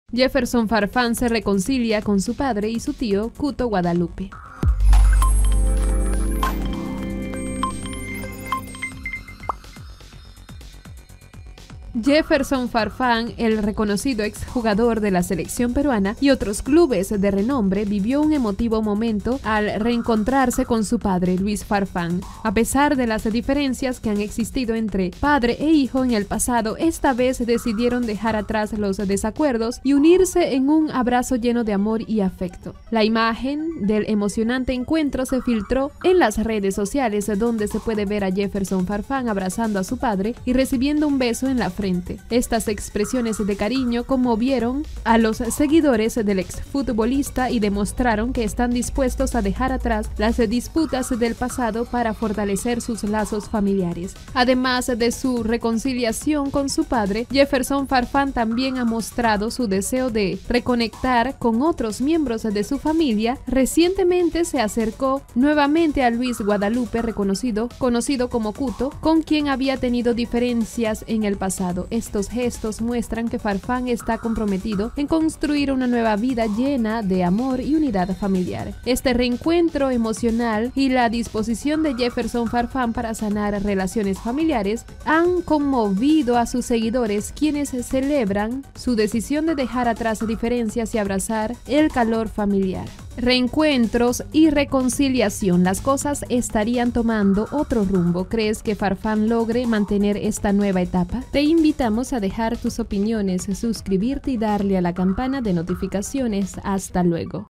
Jefferson Farfán se reconcilia con su padre y su tío Cuto Guadalupe. Jefferson Farfán, el reconocido exjugador de la selección peruana y otros clubes de renombre, vivió un emotivo momento al reencontrarse con su padre, Luis Farfán. A pesar de las diferencias que han existido entre padre e hijo en el pasado, esta vez decidieron dejar atrás los desacuerdos y unirse en un abrazo lleno de amor y afecto. La imagen del emocionante encuentro se filtró en las redes sociales, donde se puede ver a Jefferson Farfán abrazando a su padre y recibiendo un beso en la frente. Estas expresiones de cariño conmovieron a los seguidores del exfutbolista y demostraron que están dispuestos a dejar atrás las disputas del pasado para fortalecer sus lazos familiares. Además de su reconciliación con su padre, Jefferson Farfán también ha mostrado su deseo de reconectar con otros miembros de su familia. Recientemente se acercó nuevamente a Luis Guadalupe, conocido como Cuto, con quien había tenido diferencias en el pasado. Estos gestos muestran que Farfán está comprometido en construir una nueva vida llena de amor y unidad familiar. Este reencuentro emocional y la disposición de Jefferson Farfán para sanar relaciones familiares han conmovido a sus seguidores, quienes celebran su decisión de dejar atrás diferencias y abrazar el calor familiar. Reencuentros y reconciliación. Las cosas estarían tomando otro rumbo. ¿Crees que Farfán logre mantener esta nueva etapa? Te invitamos a dejar tus opiniones, suscribirte y darle a la campana de notificaciones. Hasta luego.